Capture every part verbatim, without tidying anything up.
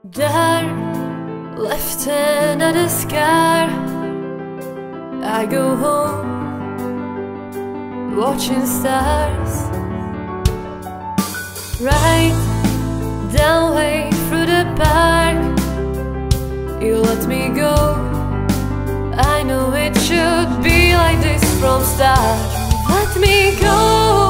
There, left hand at the sky, I go home, watching stars. Right down way through the park, you let me go. I know it should be like this from start. Let me go.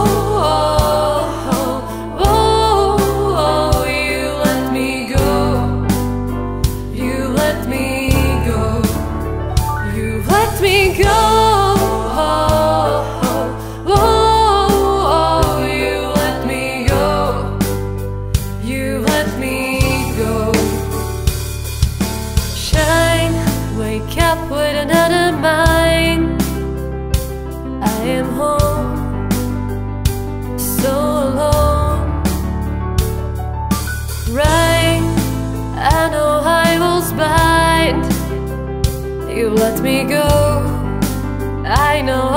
Let me go. Oh, oh, you let me go. You let me go. Shine, wake up with another mind. I am home, so alone. Right, I know I was blind. You let me go. I know